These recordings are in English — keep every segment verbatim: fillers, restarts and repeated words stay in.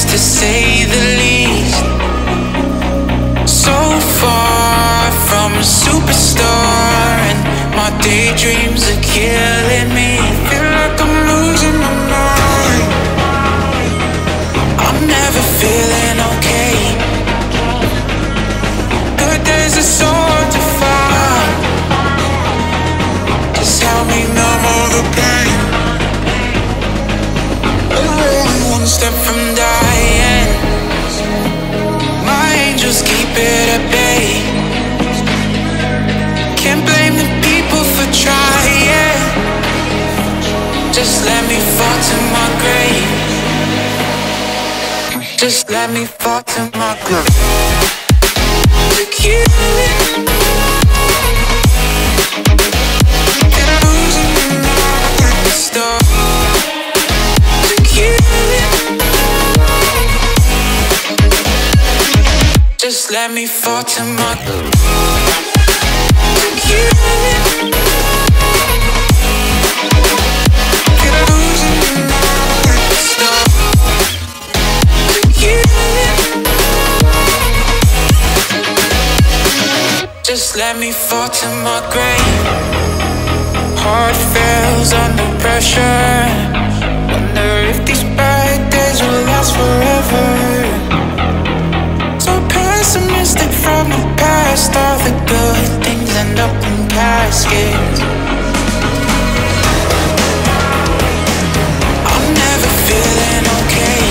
to say the least. So far from a superstar, and my daydreams are killing me. Feel like I'm losing my mind. I'm never feeling okay. Good days are so hard to find. Just help me numb all the pain. I'm one step from dying. My angels keep it at bay. Can't blame the people for trying. Just let me fall to my grave. Just let me fall to my grave. Look you. Just let me fall to my grave. Just let me fall to my grave. Heart fails under pressure. Wonder if these bad days will last forever. So pessimistic from the past. All the good things end up in caskets. I'm never feeling okay.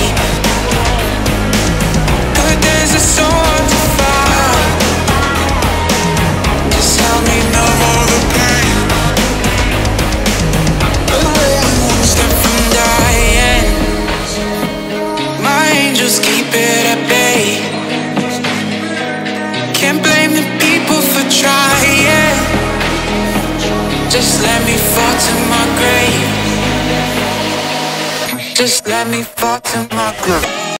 Good days are so hard to find. Just help me numb all the pain. I'm one step from dying. My angels keep it at bay. Can't blame the people for trying. Just let me fall to my grave. Just let me fall to my grave.